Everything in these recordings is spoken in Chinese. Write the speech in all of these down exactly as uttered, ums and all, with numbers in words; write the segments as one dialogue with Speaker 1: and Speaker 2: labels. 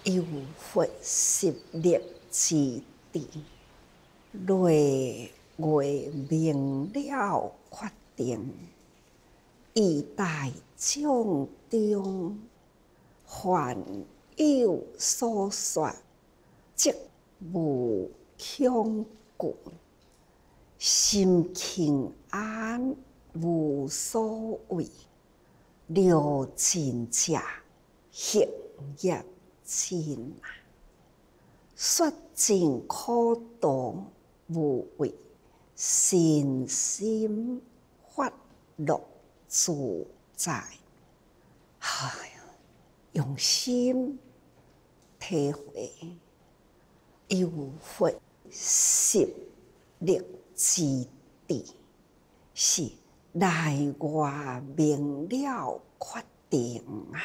Speaker 1: 有佛十力之地，内外明了决定，以大众中，凡有所说，即无恐惧，心轻安无所谓，了尽者行业尽啊！说尽苦道无畏，身心法乐自在。哎呀，用心体会，有佛十力之地，是内外明了决定啊！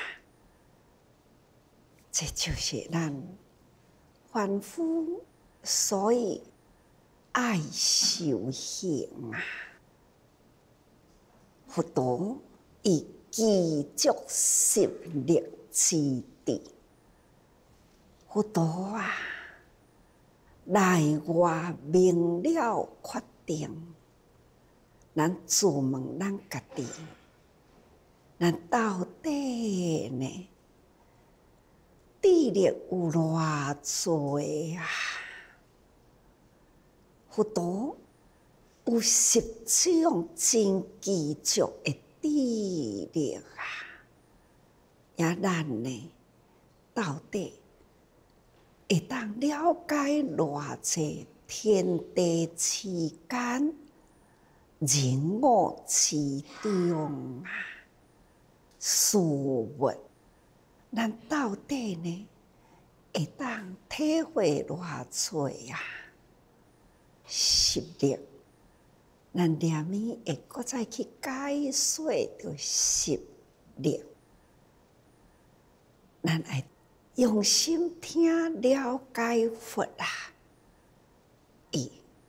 Speaker 1: 这就是咱凡夫所以爱修行啊！佛陀以具足十力之地，佛陀啊，内外明了决定。咱自问咱家己，咱到底呢？智力有偌济啊？佛陀有十种真具足的智力啊！也咱呢，到底会当了解偌济天地之间、人我之中啊？事物，咱到底呢，会当体会偌济啊？十力，咱念咪会搁再去解说着十力，咱爱用心听了解佛啊，伊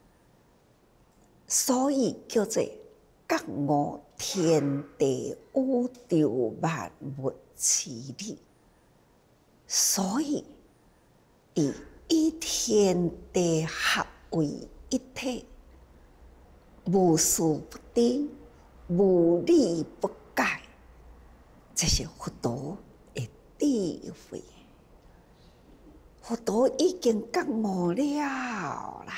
Speaker 1: 所以叫做觉悟天地宇宙万物之理，所以伊以天地合为一体，无事不知，无理不解，这是佛陀的智慧。佛陀已经觉悟了啦，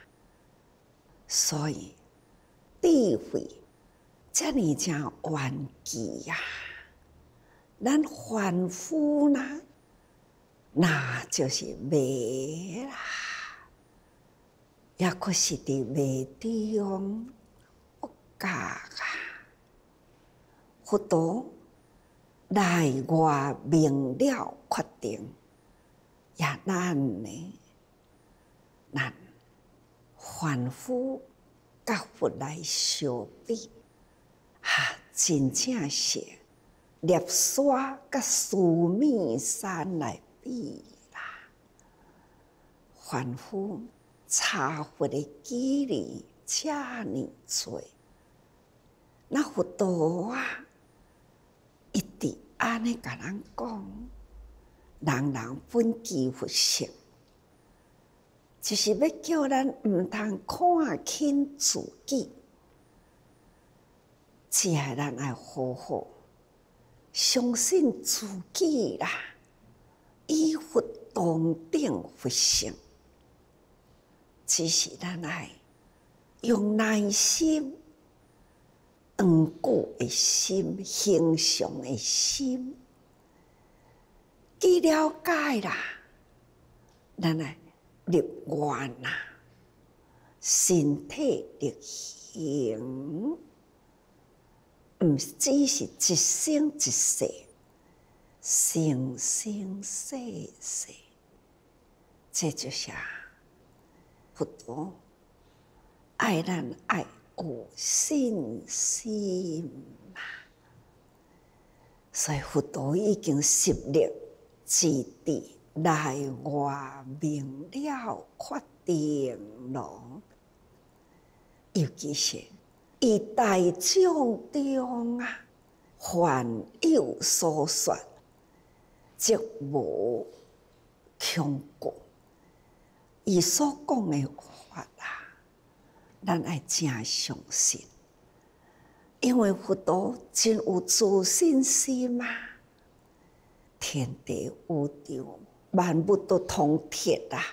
Speaker 1: 所以智慧这么正顽奇呀！咱凡夫呢，那就是迷啦。也可是伫迷中学教啊！佛陀内外明了决定，也咱呢，咱凡夫甲佛来相比，哈，真正是粒沙甲须弥山来比啦。凡夫差佛的距离遮尼多，那佛陀啊，一直安尼甲咱讲，人人本具佛性，就是要叫咱毋通看轻自己，只爱咱爱好好相信自己啦，以佛同等佛性。只是咱爱用耐心、长久的心、恒常的心，去了解啦，咱爱立愿啦，身体力行，毋只是一生一世，生生世世，这就是佛陀爱咱爱有信心啊！所以佛陀已经十力之地，内外明了决定咯。尤其是以大众中啊，凡有所说，即无强过。伊所讲的法啊，咱爱正相信，因为佛陀真有自信心啊！天地宇宙万物都通铁啊，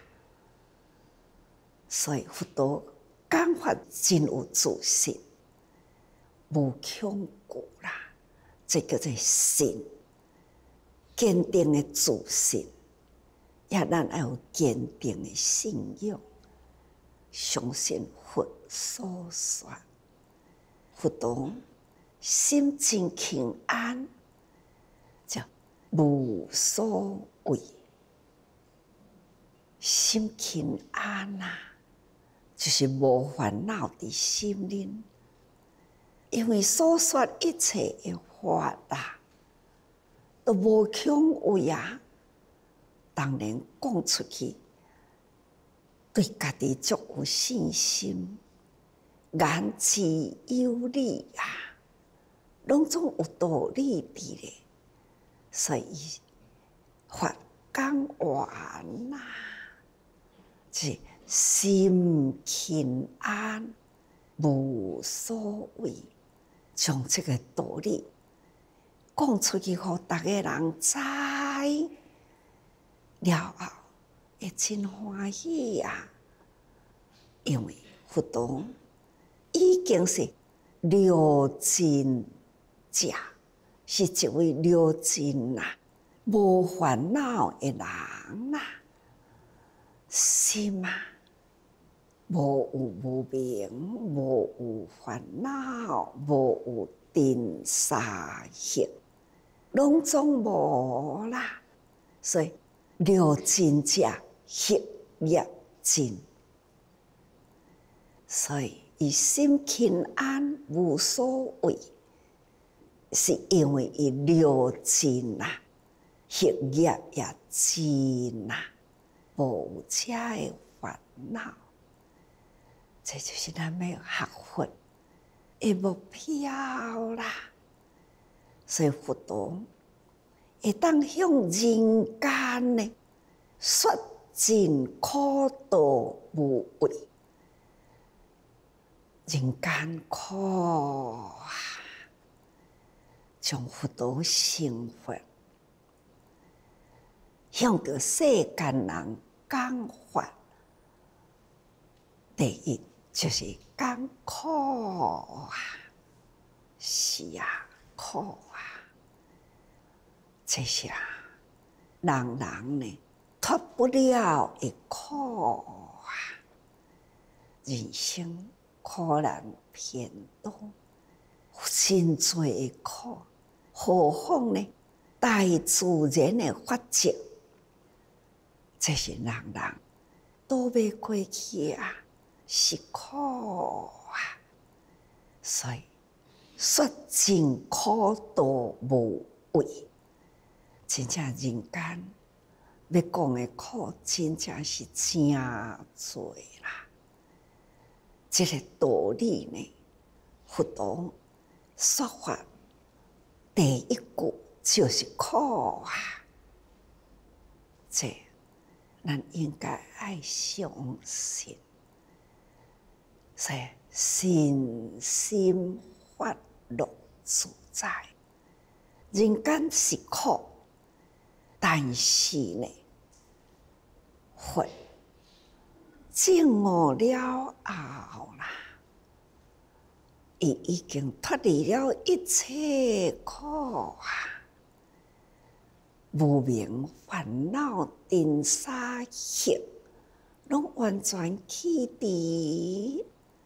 Speaker 1: 所以佛陀讲法真有自信，无强过啦。这叫做信，坚定的自信。也咱要有坚定的信仰，相信佛所说。佛陀心真平安，叫无所谓。心平安啊，就是无烦恼伫心里，因为所说一切的法啊，都无强有啊。当然讲出去，对家己足有信心，言之有理啊，拢总有道理伫咧，所以法讲完啦，是心平安，无所谓，将这个道理讲出去，互逐个人知。了后会真欢喜啊！因为佛陀已经是了尽者，是一位了尽啊，无烦恼的人啊，心啊，无有无明，无有烦恼，无有尘沙业，拢总无啦，所以。了尽者业业尽，所以伊心平安无所谓，是因为伊了尽啊，业业也尽啊，无遮的烦恼。这就是咱要学佛的目标啦。所以佛陀会当向人间呢说尽苦道无畏，人间苦啊，将佛陀成佛，向着世间人讲法，第一就是讲苦啊，是啊，苦啊。这些啊，人人呢脱不了的苦啊，人生苦难偏多，真多的苦，何况呢？大自然的法则，这是人人都要过去啊，是苦啊，所以说尽苦道无畏。真正人间要讲的苦，真正是真多啦。这个道理呢，佛陀说法第一句就是苦啊。这咱应该爱相信，所以身心法乐自在。人间是苦。但是呢，佛证悟了后啦，伊已经脱离了一切苦啊，无明烦恼尘沙业，拢完全去除，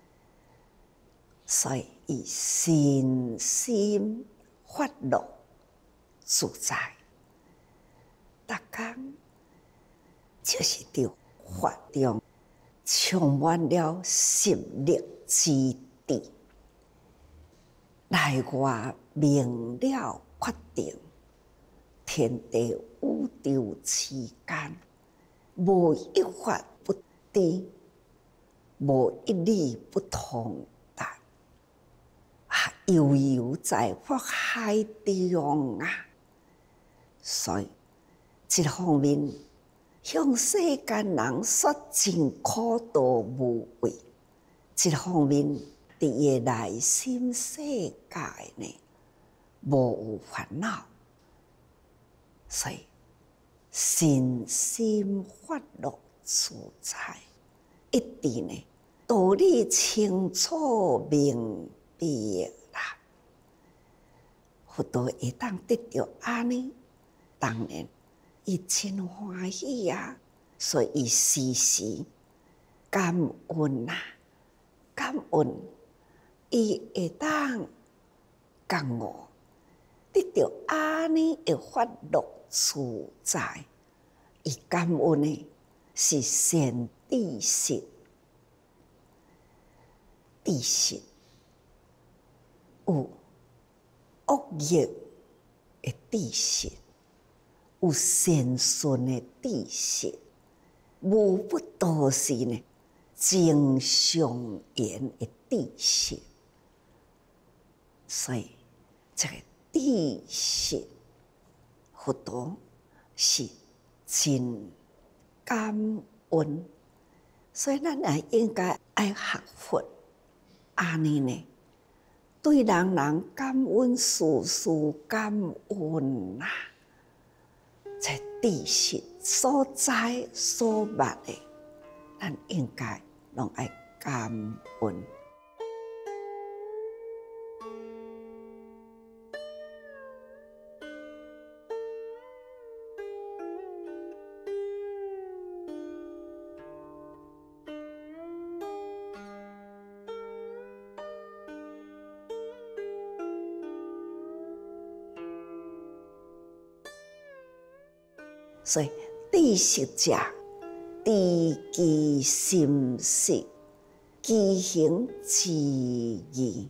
Speaker 1: 所以伊身心法乐自在。逐工就是伫法中充满了心力之地，内外明了决定，天地宇宙之间无一法不知，无一理不通达，啊，悠悠在法海中啊，所以。一方面向世间人说真苦道无味。一方面，伫伊内心世界呢，无有烦恼，所以身心法乐自在，一直呢道理清楚明白啦。佛陀会当得到安尼，当然伊真欢喜啊，所以伊时时感恩啊，感恩伊会当觉悟得到安尼的法乐自在，伊感恩的是善知识，知识有恶业的知识，有善顺的知识，无不都是呢正常言的知识。所以这个知识，佛陀是真感恩，所以咱也应该爱学佛，安尼呢，对人人感恩，事事感恩啊！在知识所在所捌的，咱应该拢爱感恩。所以知识者，知其心识，其行其义。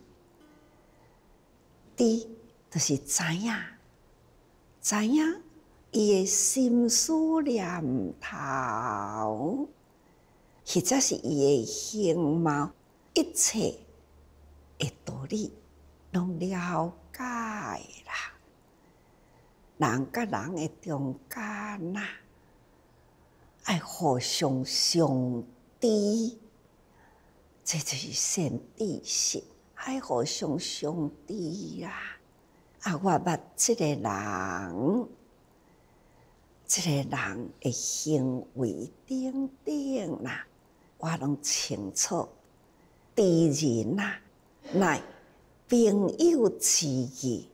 Speaker 1: 知就是知影，知影伊的心思念头，或者是伊的形貌，一切的道理拢了解啦。人甲人的中间呐，爱互相相知，这就是善知识，爱互相相知啦。啊，我捌这个人，这个人的行为等等啦，我拢清楚。知人呐，乃朋友之义。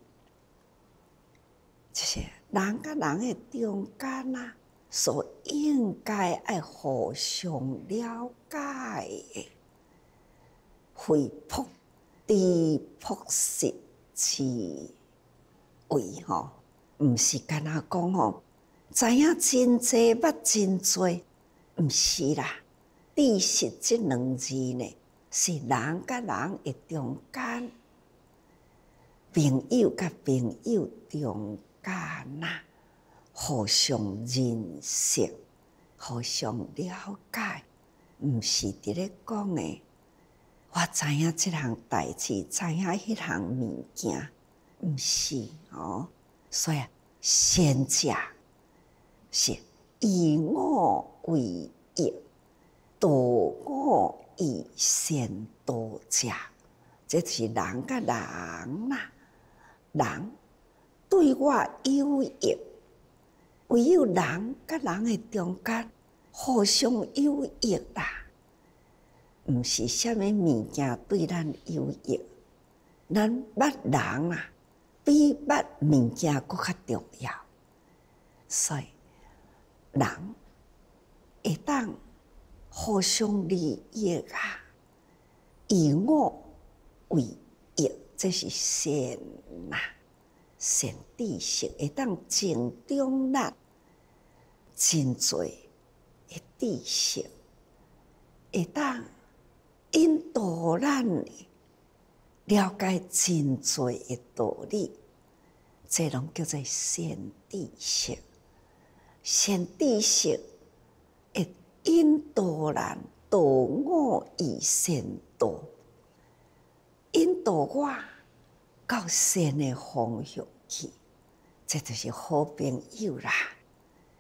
Speaker 1: 就是人甲人的中间啊，所应该爱互相了解的，非朴知朴实之谓吼，毋是干那讲吼，知影真济，捌真济，毋是啦。知识这两字呢，是人甲人的中间，朋友甲朋友中间呐，互相认识，互相了解，毋是伫咧讲诶。我知影即项代志，知影迄项物件，毋是哦。所以贤者是以我为业，度我以善道者，这是人甲人呐，人对我有益，唯有人甲人的中间互相有益啦，毋是啥物物件对咱有益。咱捌人啊，比捌物件搁较重要。所以人会当互相利益啊，以我为益，这是善呐。善知识会当增长咱真侪的知识，会当引导咱了解真侪的道理，这拢叫做善知识。善知识会引导咱导我以善道，引导我到善的方向去，这就是好朋友啦。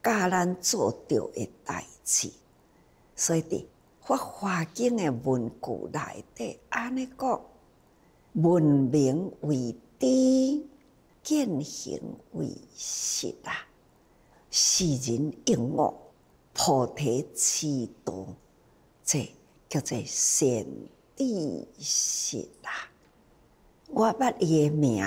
Speaker 1: 教咱做对的代志。所以伫《法华经》的文句内底安尼讲：闻名为知，见行为实啊！世人应我，菩提之道，这叫做善知识啊！我捌伊的名，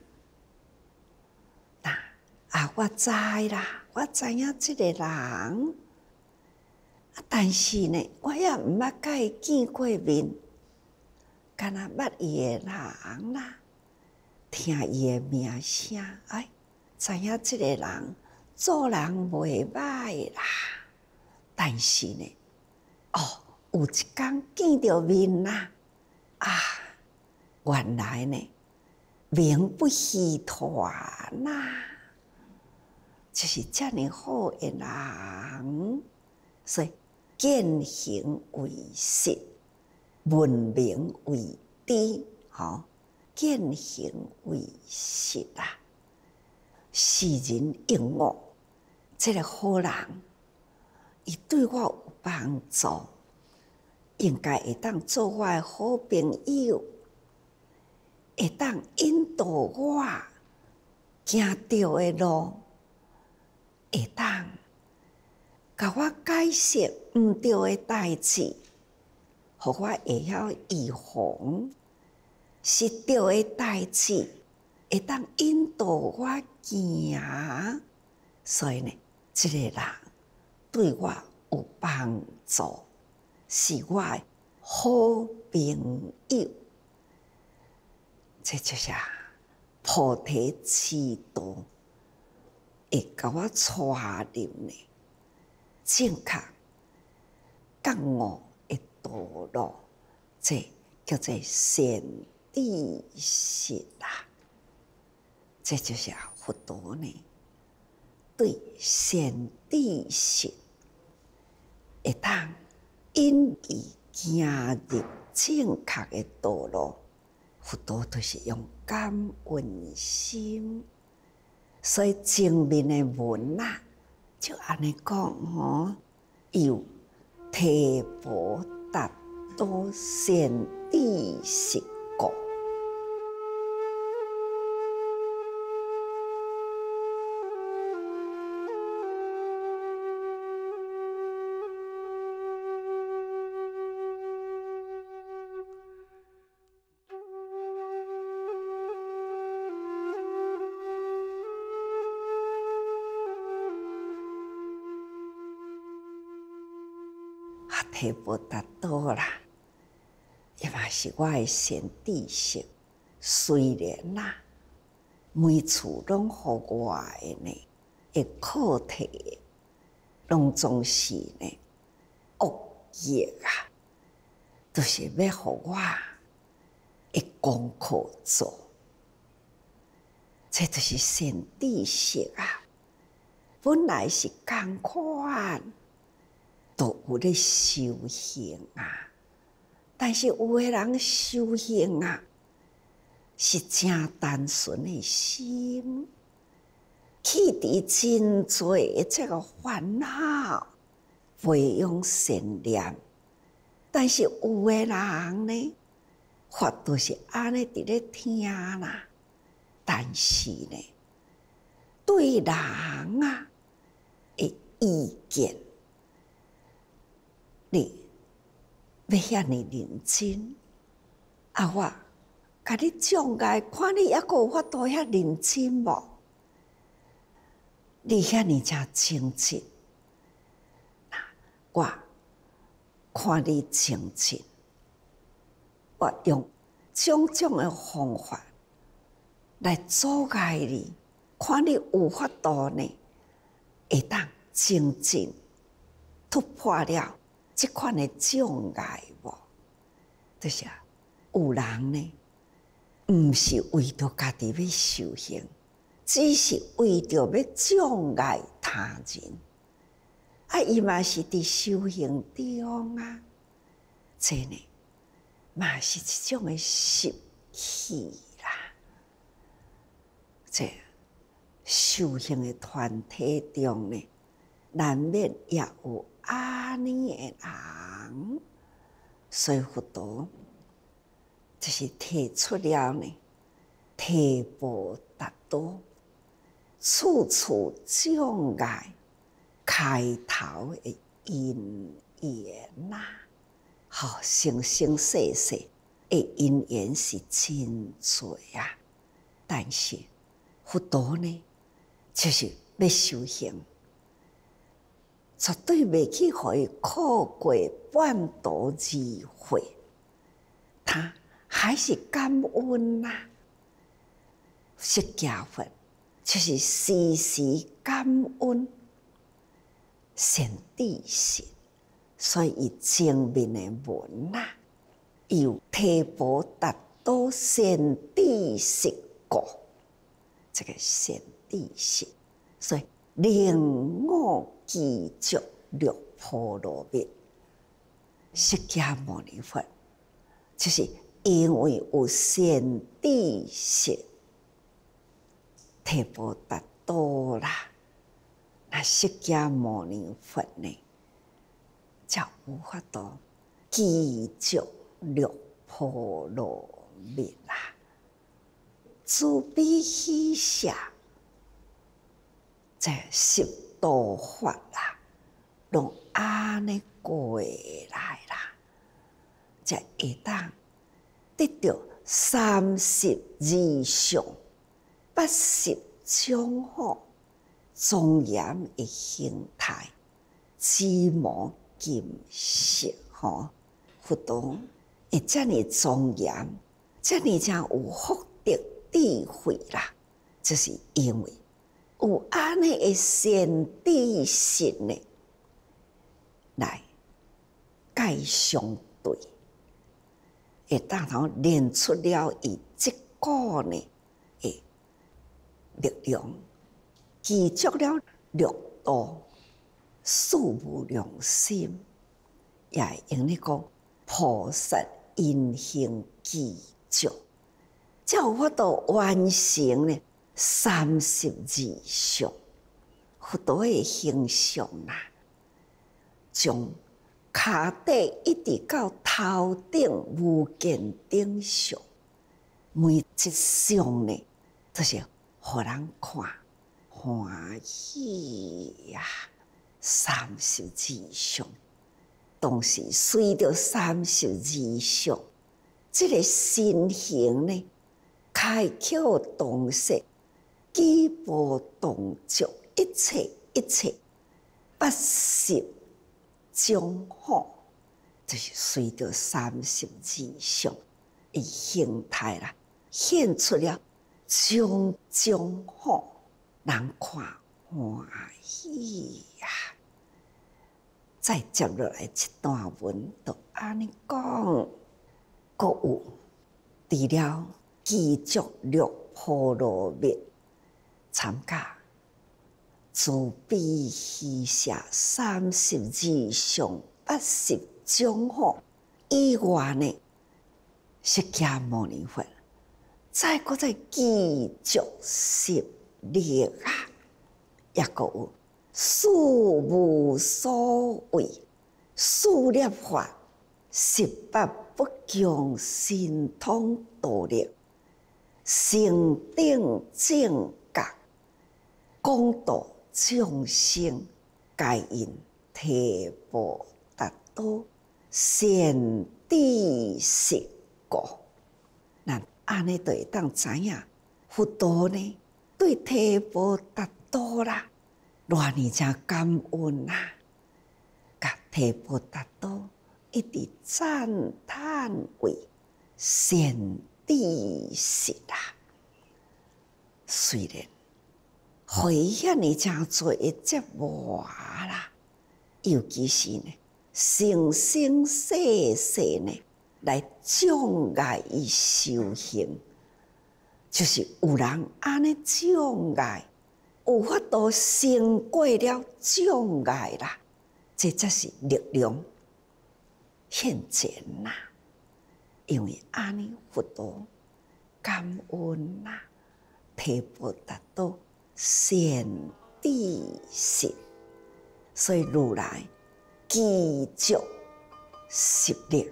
Speaker 1: 那啊，我知啦，我知影即个人。但是呢，我也毋捌甲伊见过面，敢若捌伊的人啦，听伊的名声，哎，知影即个人做人袂歹啦。但是呢，哦，有一天见着面啦，啊，原来呢，名不虚传呐，就是遮尔好的人，所以。见行为实，闻名为知，吼，见行为实啊！世人应我，这个好人，伊对我有帮助，应该会当做我的好朋友，会当引导我行对的路，会当。甲我解释毋对的代志，互我会晓预防；是对的代志，会当引导我行。所以呢，这个人对我有帮助，是我的好朋友。这就是菩提之道，会甲我带入呢。正确、觉悟的道路，这叫做善知识啦。这就是佛陀呢，对善知识会当引伊行入正确的道路。佛陀都是用感恩心，所以前面的文啊。就安尼讲吼，有提婆达多善知识故，提婆达多啦，也嘛是我的善知识。虽然啦，每次拢互我的呢，会课题，拢总是呢恶业啊，都、就是要互我会功课做。这就是善知识啊，本来是共款。都有咧修行啊，但是有个人修行啊，是真单纯的心，去除真多的这个烦恼，培养善念。但是有个人呢，法都是安尼伫咧听啦，但是呢，对人啊的意见。你要遐尼认真，啊我甲你障碍，看你抑阁有法度遐认真无？你遐尼正清净，我看你清净，我用种种的方法来阻碍你，看你有法度呢，会当清净突破了。这款的障碍无，就是有人呢，毋是为着家己要修行，只是为着要障碍他人。啊，伊嘛是伫修行中啊，这呢，嘛是一种的习气啦。这修行的团体中呢， 难免也有安尼的人，所以佛陀就是提出了呢，提婆达多，处处障碍开头的因缘呐。好，生生世世的因缘是真多啊，但是佛陀呢，就是要修行。绝对袂去互伊靠过半途而废，他还是感恩呐、啊。释迦佛就是时时感恩善知识，所以伊前面的文呐、啊，有提婆达多善知识故，这个善知识，所以令我具足六波罗蜜。释迦牟尼佛就是因为有善知识，提婆达多啦，那释迦牟尼佛呢，才有法度具足六波罗蜜啦。慈悲喜舍，这十道法啦，拢安尼过来啦，才会当得到三十二相、八十种好庄严的形态，枝无金色吼，佛陀会遮尔庄严，遮尔才有福德智慧啦，就是因为有安尼的善知识呢，来介相对，会当通练出了伊即个呢的力量，具足了六道四无量心，也会用咧讲菩萨因行具足，才有法度完成呢三十二相。佛陀的形象啦，从骹底一直到头顶无间顶上，每一项呢，都是互人看欢喜呀、啊。三十二相，当时随着三十二相，这个身形呢，开口动舌，举步动作，一切一切八十种好，就是随着三十二相的形态啦，现出了种种好，人看欢喜呀、啊。再接落来一段文，就安尼讲，阁有除了具足六波罗蜜，参加慈悲喜舍三十二相八十种好以外呢，释迦牟尼佛再搁再具足十力啊，也阁有事无所谓，事业法十八不共神通道力，成定正觉，广度众生，皆因提婆达多善知识故。咱安尼就会当知影，佛陀呢对提婆达多啦。偌尼真感恩啊！甲提婆达多一直赞叹为善知识啊。虽然会遐尼真多的折磨啦，尤其是呢，生生世世呢来障碍伊修行，就是有人安尼障碍。有法度胜过了障碍啦，这才是力量现前呐。因为安尼佛陀感恩呐，提婆达多善知识， 所以如来继续实力。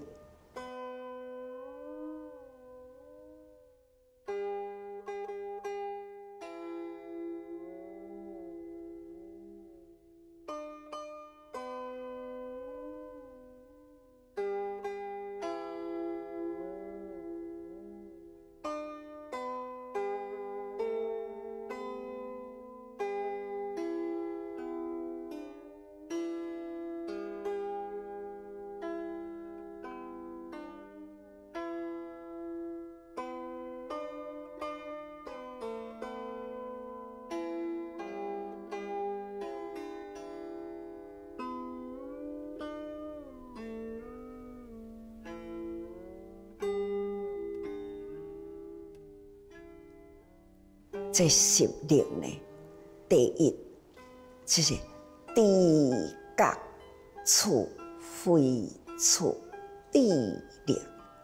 Speaker 1: 这十力呢，第一就是知觉处非处智力。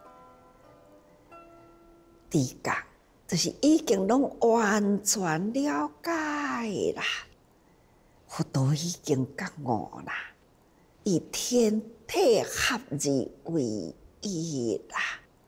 Speaker 1: 知觉就是已经拢完全了解啦，佛陀已经觉悟啦，以天体合而为一啦，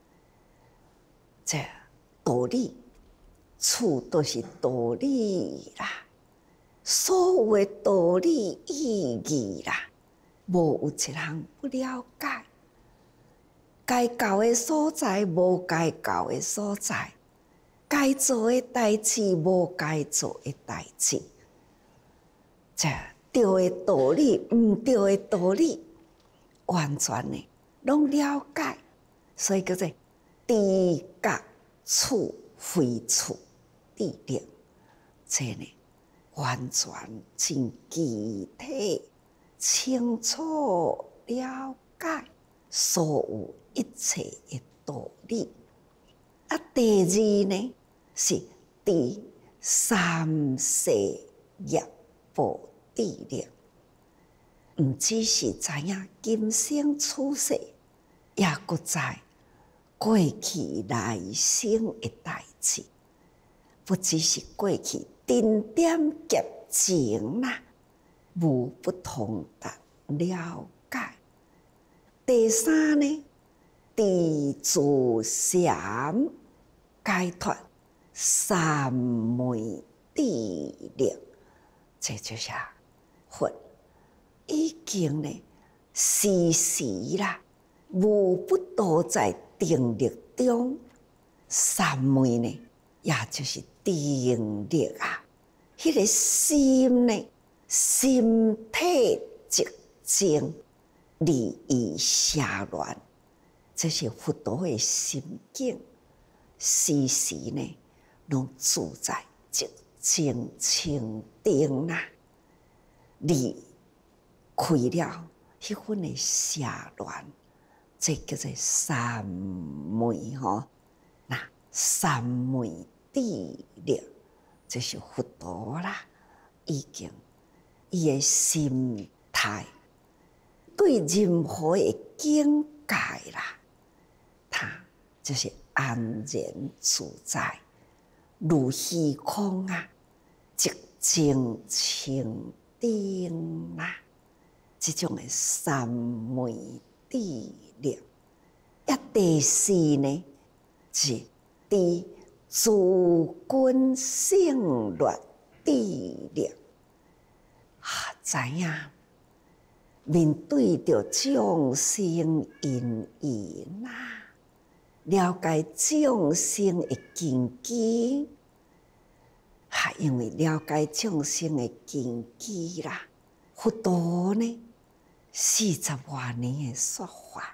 Speaker 1: 这道理。处都是道理啦，所有的道理意义啦，无有一项不了解。该到的所在，无该到的所在；该做的代志，无该做的代志。这对的道理，毋对的道理，完全的拢了解，所以叫做知觉处非处。智力，这呢完全真具体、清楚了解所有一切的道理。啊，第二呢是知三世业报智力，毋只是知影今生此世，也搁知过去来生的代志。不只是过去丁点劫前啦，无不通达了解。第三呢，知自禅解脱三昧智力，这就是佛已经呢时时啦，无不都在定力中。三昧呢，也就是定力啊，迄、那个心呢，心体寂静，离意下乱，这是佛陀的心境。时时呢，拢自在寂静清定啦，离开了迄份的下乱，这叫做三昧吼。那三昧智力，这是佛陀啦，已经伊的心态对任何的境界啦，他就是安然自在，如虚空啊，寂静清定啦，这种的三昧智力。一第四呢，是知自君性律智力，啊，知影面对着众生因缘啦，了解众生的根基，还因为了解众生的根基啦，佛陀呢四十多年的说法，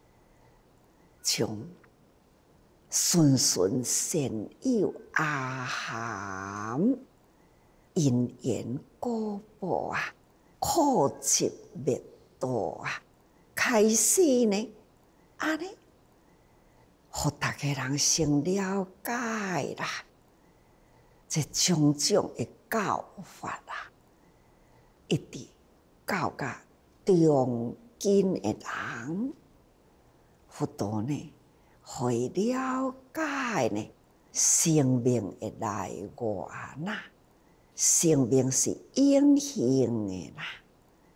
Speaker 1: 从循循善诱阿含因缘果报啊，苦集灭道啊，开始呢，安尼，互大家人先了解啦，这种种的教法啦，一直教到中间的人，佛陀呢，互伊了解呢，生命的来源啦，生命是永恒的啦，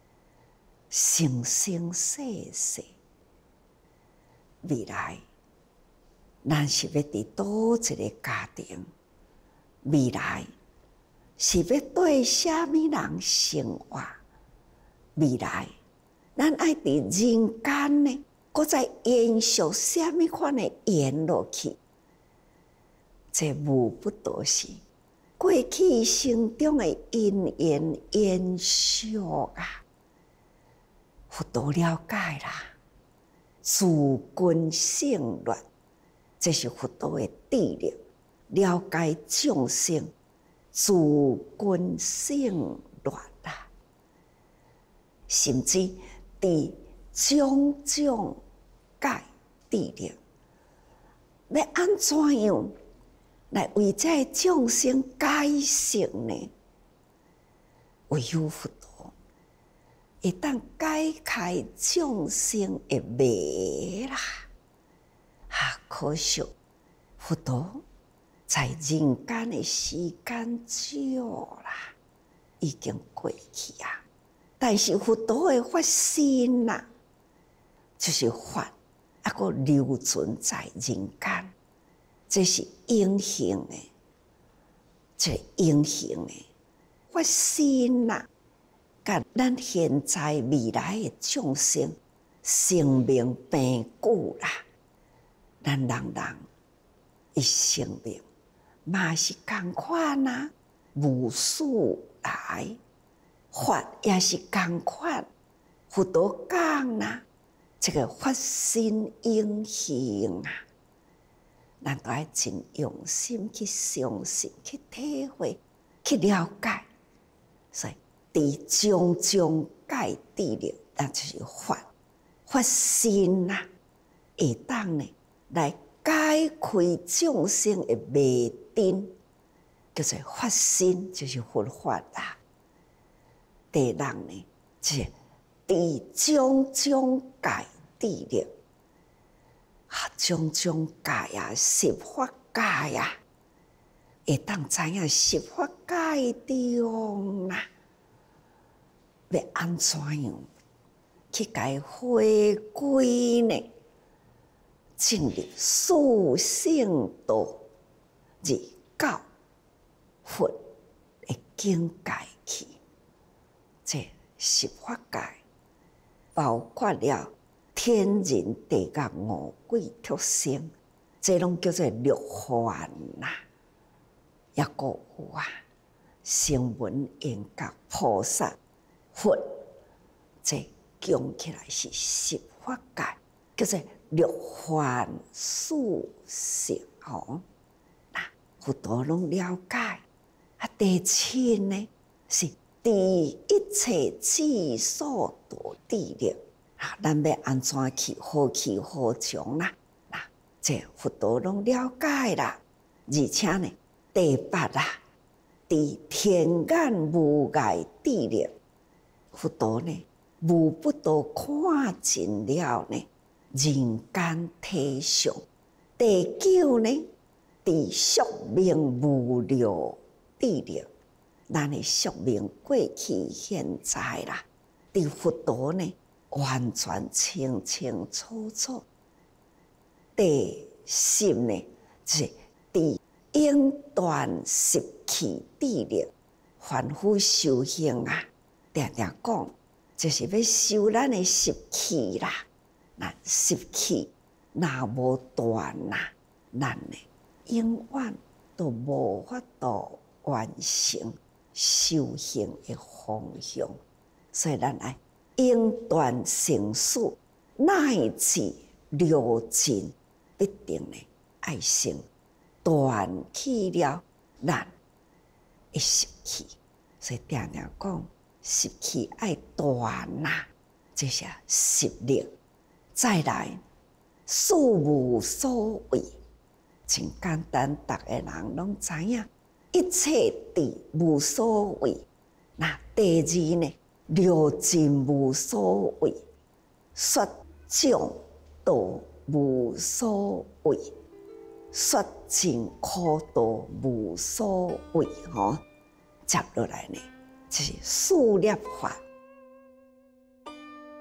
Speaker 1: 生生世世，未来咱是要伫倒一个家庭？未来是要对啥物人生活？未来咱爱伫人间呢，搁再延续啥物款的延落去？这无不都是过去生中的因缘延续啊！佛陀了解啦，自根性乱，这是佛陀的智力，了解众生自根性乱啦，甚至伫种种界智力，要安怎样来为这众生解释呢？唯有佛陀会当解开众生的迷啦！啊，可惜佛陀在人间的时间少啦，已经过去啊。但是佛陀的法身呐，就是法，还阁留存在人间。这是永恒的，这永恒的法身呐，甲咱现在未来的众生生命变故啦，咱人人的生命嘛是同款啊，无始来，法也是同款。佛陀讲啦，这个法身永恒啊。咱都要真用心去相信、去体会、去了解，所以伫种种界智力，咱就是法法身呐，会当呢来解开众生的迷阵，叫做法身，就是佛法啦。第人呢，就是伫种种界智力。啊，种种界啊，十法界啊，会当知影十法界中啦，要安怎样去解回归呢？进入殊胜道，入到佛的境界去。这十法界包括了天人地甲五鬼畜生，这拢叫做六凡呐。也个有啊，声闻缘觉菩萨佛，这讲起来是十法界，叫做六凡四圣哦。那佛陀拢了解，啊，第七呢是第一切智所度智力。咱要安怎去好去好从啦？嗱，这佛陀拢了解啦，而且呢，第八啦，伫天眼无碍智力，佛陀呢无不都看尽了呢人间体相。第九呢，伫宿命无量智力，咱的宿命过去现在啦，伫佛陀呢。完全清清楚楚。第十呢，就是伫永断习气智力，凡夫修行啊，常常讲，就是要修咱的习气啦。那习气若无断呐，咱呢永远都无法度完成修行的方向，所以咱爱。永断生死，乃至六尽，必定呢爱先断去了咱的习气。所以常常讲，习气爱断呐，这是习力。再来，事无所谓，真简单，逐个人拢知影，一切伫无所谓。那第二呢？六尽无所谓，说众道无所谓，说尽苦道无所谓。吼，接落来呢，就是四念法。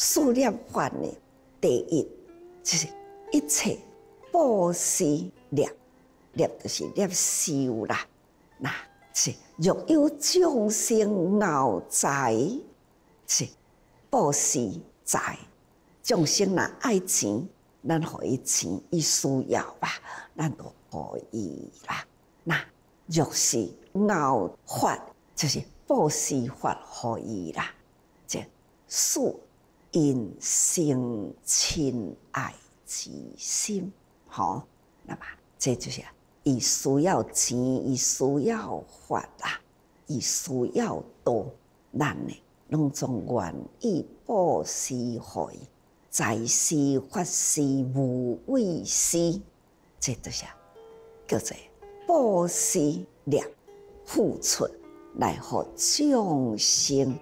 Speaker 1: 事业法呢，第一就是一切布施业，业就是业受啦。那是若有众生熬财，是布施财。众生若爱钱，咱互伊钱，伊需要吧，咱就互伊啦。那若是熬法，就是布施法互伊啦。即事因生亲爱之心，吼，那么这就是伊需要钱，伊需要法啦，伊需要道，咱呢拢总愿意布施互伊。财施、法施、无畏施，这都是叫做布施量付出来互众生。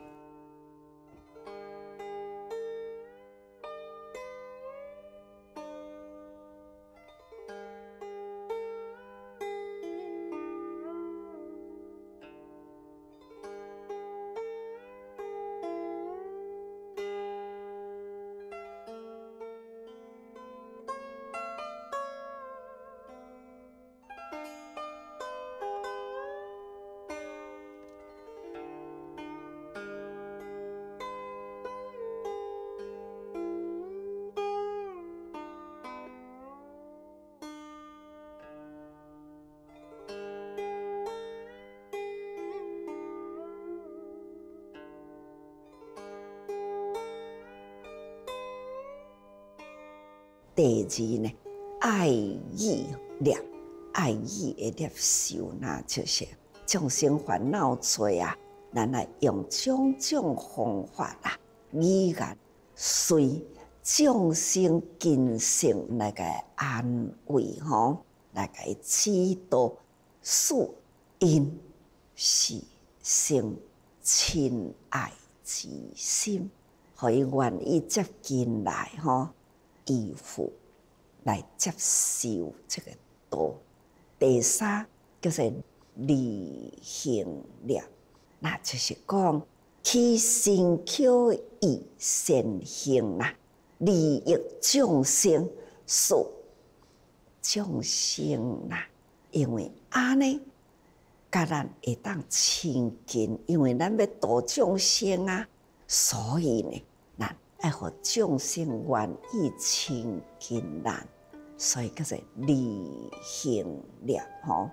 Speaker 1: 第二呢，爱意业，爱意的业受，那就是众生烦恼多啊，咱来用种种方法啦，语言随众生精神来个安慰吼，来个指导，使因是生亲爱之心，互伊愿意接近来吼。依附来接受这个道。第三叫做利行业，那就是讲起心口意善行啦，利益众生，使众生啦，因为安尼，甲咱会当亲近，因为咱要度众生啊，所以呢，咱爱互众生愿意亲近咱，所以叫做利行业吼。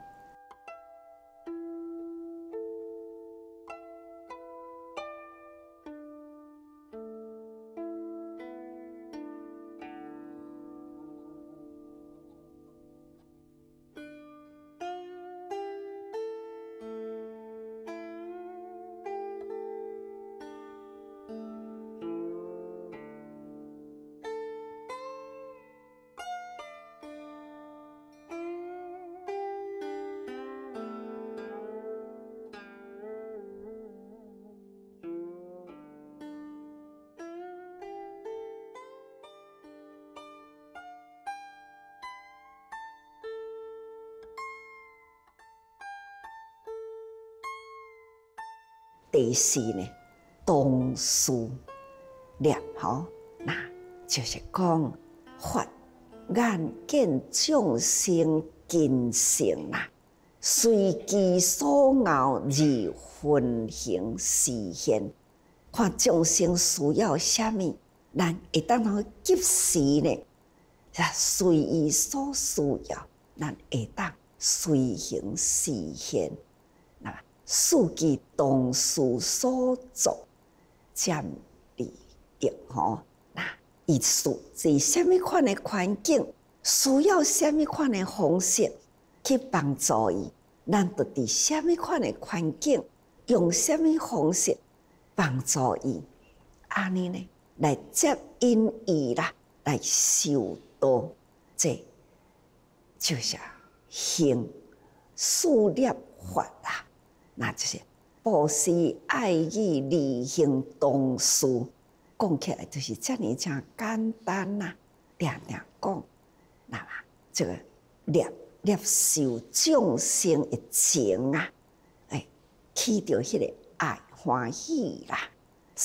Speaker 1: 第四呢，同事业吼，那就是讲发眼见众生精神啦，随其所熬而分行实现。看众生需要什么，咱会当去及时呢，随伊所需要，咱会当随行实现。那使其同事所做，占利益吼。那意思是什么款的环境，需要什么款的方式去帮助伊，咱就伫什么款的环境，用什么方式帮助伊，安尼呢来接引伊啦，来受道，这就是行事业法啦。那就是布施、爱意、利行、同事，讲起来就是这么真简单呐、啊。定定讲，那么这个接接受众生的情啊，哎，起到迄个爱欢喜啦，所以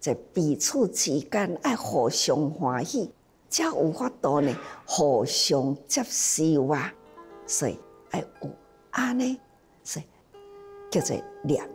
Speaker 1: 在彼此之间爱互相欢喜，才有法度呢互相接受啊。所以爱有安尼，所以叫做念。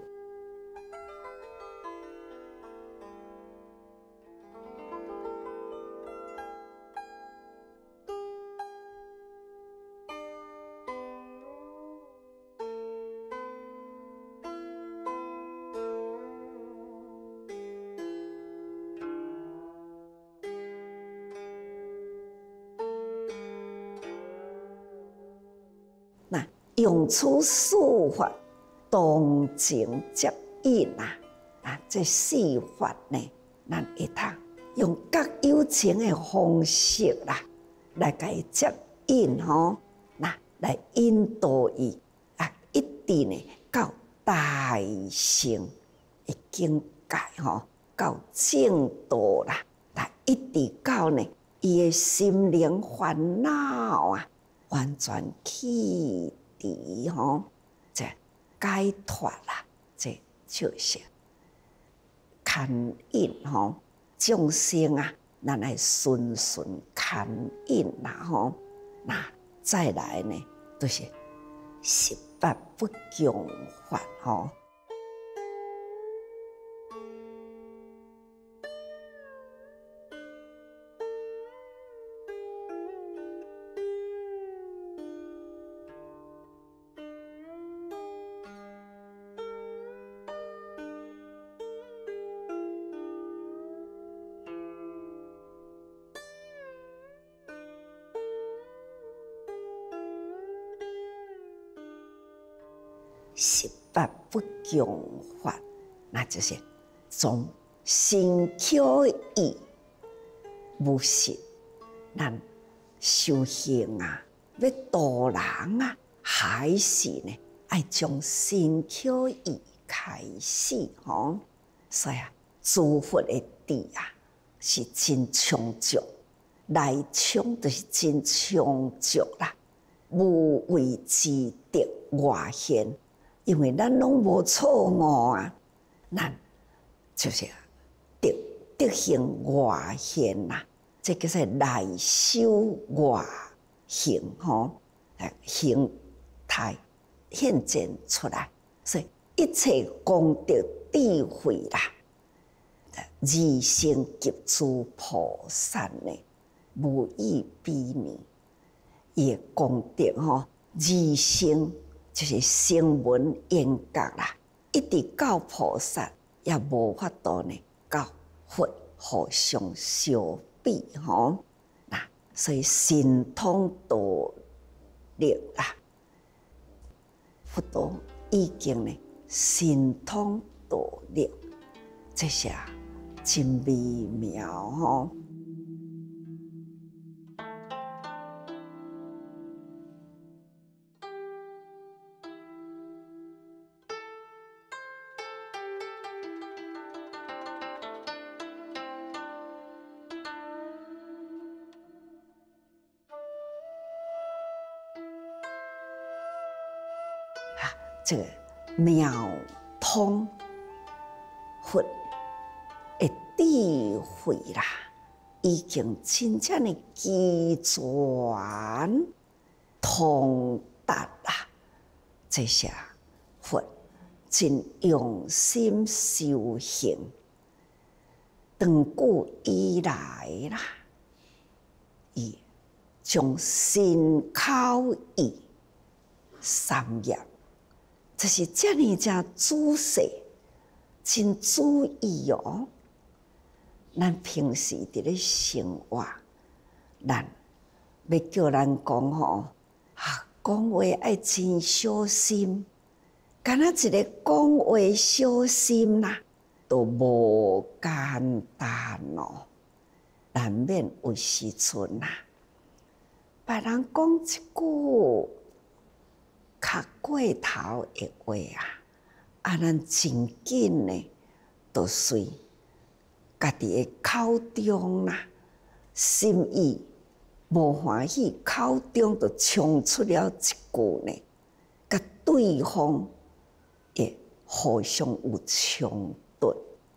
Speaker 1: 那用此四法同情接引啊！啊，这四法呢，咱会通用较有情的方式啦，来甲伊接引吼，那来引导伊啊，一直呢到大乘的境界吼，到正道啦，来一直到呢伊的心灵烦恼啊。完全去除吼，这解脱啦，这就是牵引吼众生啊，咱来顺顺牵引啦吼。那再来呢，就是十八不共法吼。十八不共法，那就是从身口意无实，咱修行啊，要度人啊，还是呢爱从身口意开始吼。所以啊，诸佛的智啊是真充足，内充就是真充足啦，无为之得外现。因为咱拢无错误啊，咱就是德德行外现呐，这叫做内修外行吼，形态现现出来，所以一切功德智慧啦，二乘及诸菩萨呢，无以比拟，伊的功德吼，二乘。就是声闻缘觉啦，一直到菩萨也无法度呢，到佛互相相比吼。那所以神通道力啦，佛陀已经呢神通道力，这些真微妙吼。这个妙通佛的智慧啦，已经真正的齐全通达啦。这些佛真用心修行，长久以来啦，伊将身口意三业。这是这么正仔细，真注意哦。咱平时伫咧生活，咱要叫咱讲吼，啊，讲话爱真小心。敢若一个讲话小心啦，都无简单哦，难免有时阵啦，别人讲一句。较过头的话啊，啊，咱真紧呢，就随家己的口中啦，心意无欢喜，口中就冲出了一句呢，甲对方会互相有冲突，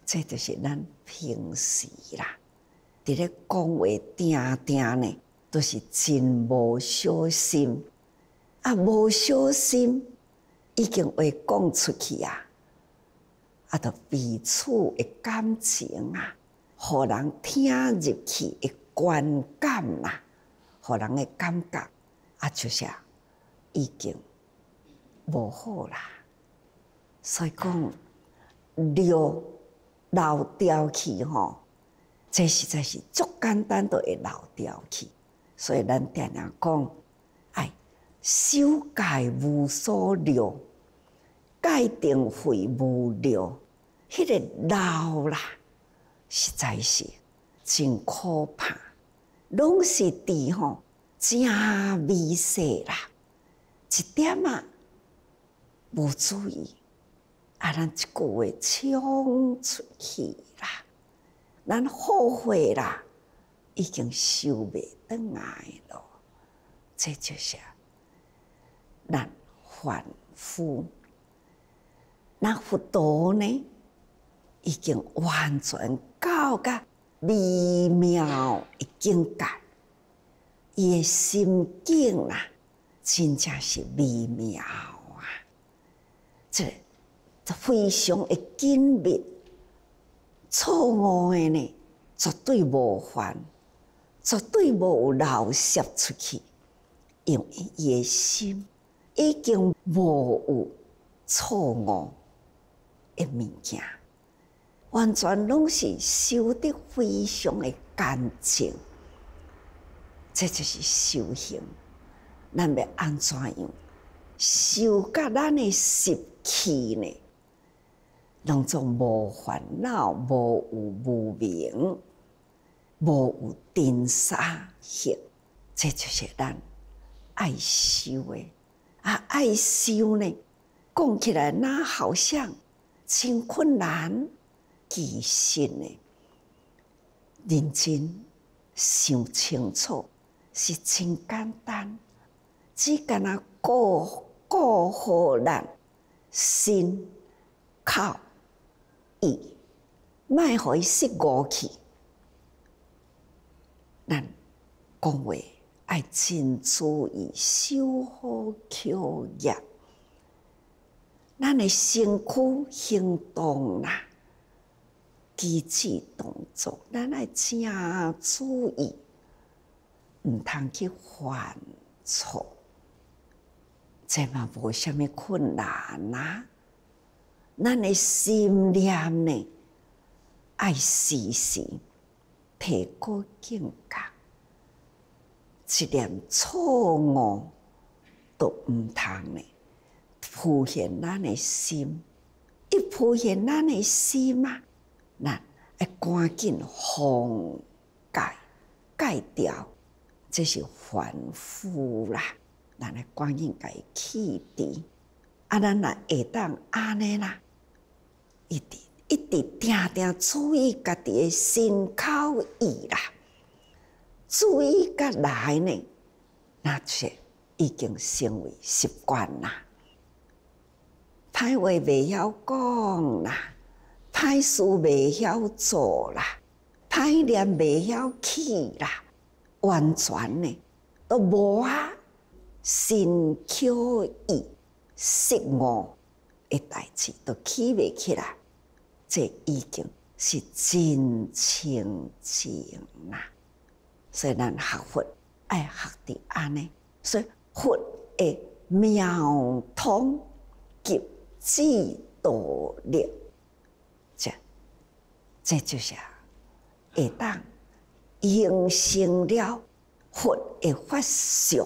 Speaker 1: 这就是咱平时啦，伫咧讲话定定呢，都是真无小心，啊，无小心已经话讲出去啊，啊，就彼此的感情啊，互人听入去的观感啦，互人的感觉啊，就是已经无好啦。所以讲，漏漏掉去吼，这实在是足简单，都会漏掉去。所以咱定定讲，哎，守戒无所漏，戒定慧无漏，迄、那个漏啦，实在是真可怕，拢是伫吼真微细啦，一点啊无注意。啊！咱一句话冲出去啦，咱后悔啦，已经收袂转来咯。这就是咱凡夫，咱佛陀呢，已经完全到达微妙的境界，伊的心境啦，真正是微妙啊！这。非常的紧密，错误的呢，绝对无犯，绝对无漏泄出去，因为伊的心已经无有错误的物件，完全拢是修得非常的干净。这就是修行，咱要安怎样修甲咱的习气呢？拢总无烦恼，无有无明，无有尘沙业，这就是咱爱修的。啊，爱修呢，讲起来那好像真困难，其实呢，认真想清楚是真简单，只干那顾顾好咱心口。意，莫互伊失误去。咱讲话爱真注意守好口业，咱的身躯行动啦，举止动作，咱爱真注意，毋通去犯错。这嘛无啥物困难啊！咱的心念呢，爱时时提高境界，一念错误都毋通呢浮现咱的心，一浮现咱的心啊，咱要赶紧放戒戒掉，这是凡夫啦，咱要赶紧甲伊去除。啊，咱若会当安尼啦。一直一直定定注意家己的身口意啦，注意甲来呢，那却已经成为习惯啦。歹话袂晓讲啦，歹事袂晓做啦，歹念袂晓起啦，完全呢都无啊身口意失误的代志都起袂起来。这已经是真清净啦，所以咱学佛爱学伫安尼，所以佛的妙通及智度力，这这就是会当形成了佛的法相，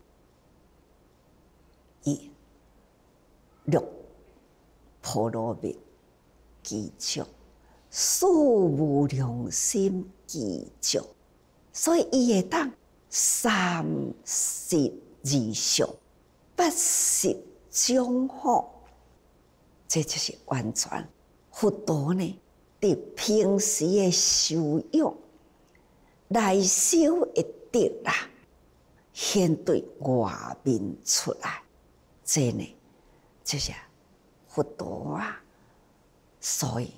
Speaker 1: 以六波罗蜜。记住，事无量心记住，所以伊会当三十二相，八十种好，这就是完全佛陀呢，伫平时的修养内修一得啦，显对外面出来，这呢就是佛陀啊。所以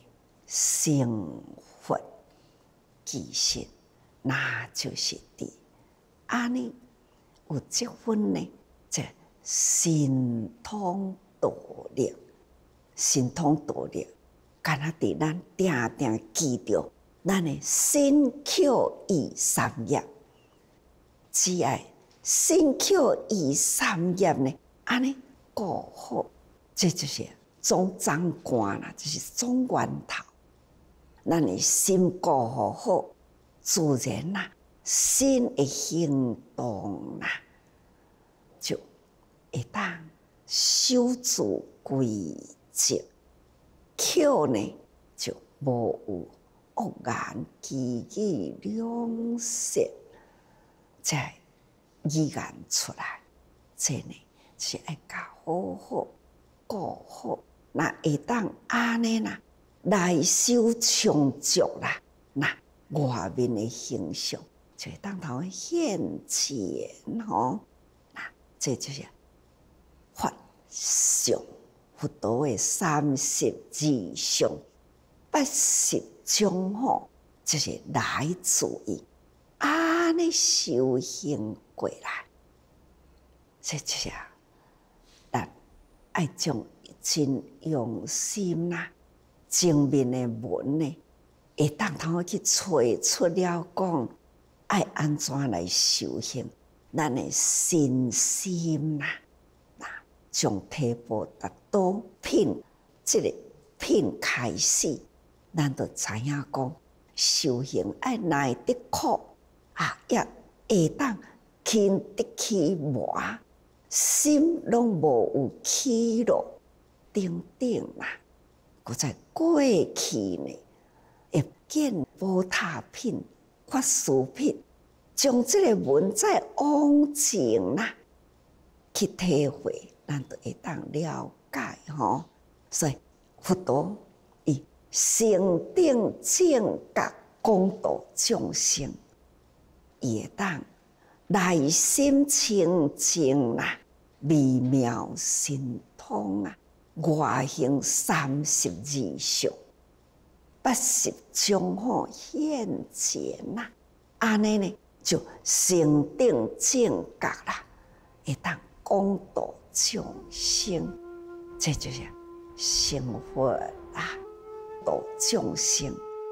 Speaker 1: 成佛其心，那就是伫安尼有这份呢，这神通道力，神通道力，敢若伫咱定定记着咱的身口意三业，只爱身口意三业呢，安尼顾好，这就是总掌管啦，就是总源头。咱的心顾好好，自然啦，心的行动啦，就会当守住规则，口呢就无有恶言绮语两舌，才语言出来。这呢是爱甲好好顾好，那会当安尼啦。内修长足啦，那外面的形象就会当头现前吼。那这就是法相，佛陀的三十二相，八十种吼，就是来自于安尼修行过来。这就是咱爱将真用心啦。正面的文呢，会当通去找出了讲，爱安怎来修行，咱的身心啦，那从提婆达多品这个品开始，咱就知影讲，修行爱耐得苦啊，也会当经得起磨，心拢无有起落，等等啦。搁在过去呢，会见宝塔品、法师品，将这个文再往前啦去体会，咱就会当了解吼。所以佛陀以成定正觉广度众生，伊会当内心清净啦，微妙神通啊。外形三十二相，八十种好现前啦，安尼呢就成定正觉啦，会当广度众生，这就是成佛啦，度众生。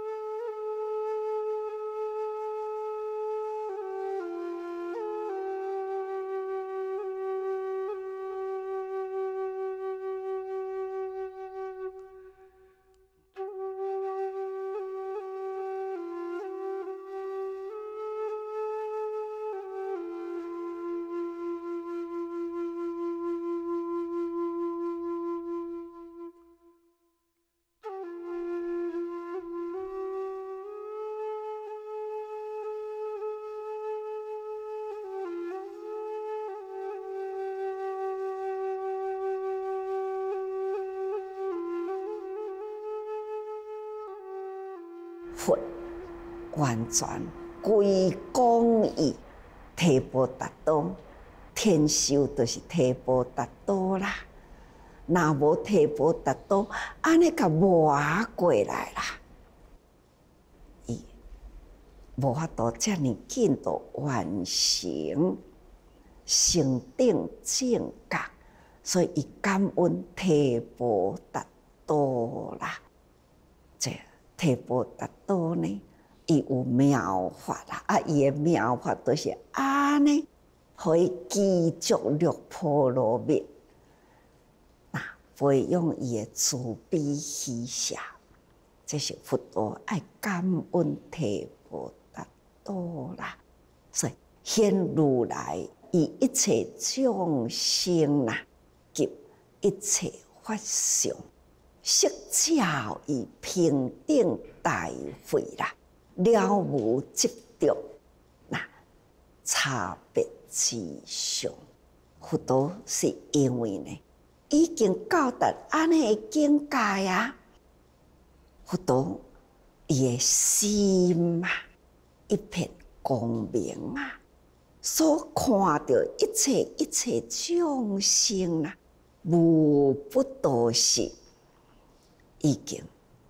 Speaker 1: 佛完全归功于提婆达多，天修就是提婆达多啦。若无提婆达多，安尼甲磨过来啦，伊无法度遮尔紧就完成成定正觉，所以伊感恩提婆达多啦。这提婆达多呢，伊有妙法啦，啊，伊的妙法都是安尼，互伊积足六波罗蜜，那培养伊的慈悲喜舍，这是佛陀爱感恩提婆达多啦。所以现如来以一切众生啦，及一切法相。悉教以平等大会啦，了无执着，那差别之上，佛陀是因为呢，已经到达安尼的境界啊，佛陀伊的心啊，一片光明啊，所看到一切一切众生啊，无不都是。已经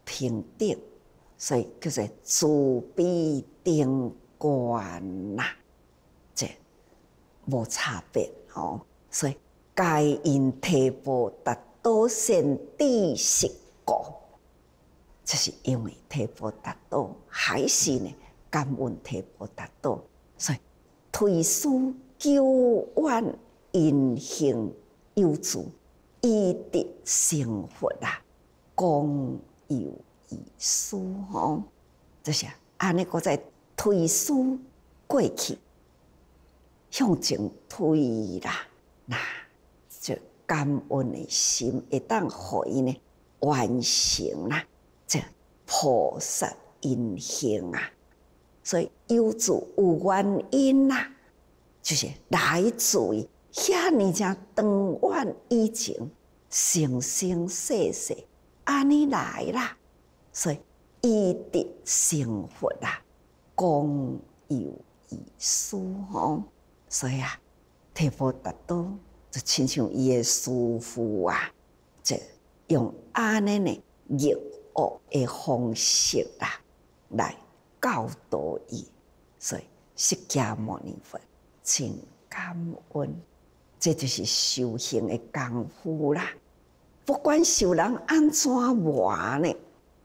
Speaker 1: 平等，所以叫做慈悲定观呐，这无差别哦。所以该因提婆达多先知识故，就是因为提婆达多还是呢感恩提婆达多，所以推师救怨因行有主，以得成佛啊，功有遗书吼，就是安尼个在推师过去，向前推啦，那就感恩的心会当互伊呢完成啦，这菩萨因行啊，所以有主有原因啦，就是来自于遐尼正长远以前，生生世世安尼来啦，所以伊得成佛啦，功有遗书吼。所以啊，提婆达多就亲像伊的师父啊，就用安尼呢业恶的方式啦来教导伊，所以释迦牟尼佛真感恩，这就是修行的功夫啦。不管受人安怎话呢，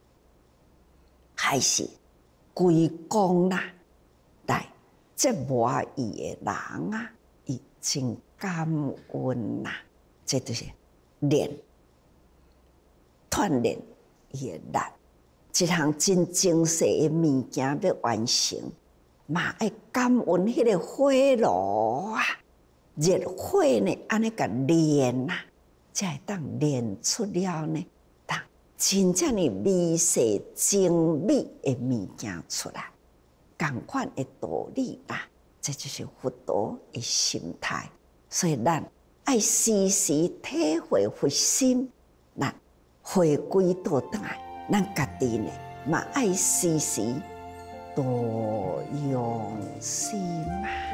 Speaker 1: 还是归功啦，来折磨伊的人啊，伊真感恩呐。这就是练锻炼伊的力，一项真精细的物件要完成，嘛爱感恩迄个火炉啊，热火呢，安尼甲练呐，才会当练出了呢，当真正的美细精美的物件出来。同款的道理啦，这就是佛陀的心态。所以咱爱时时体会佛心，咱回归倒转来，咱家己呢嘛爱时时多用心啊。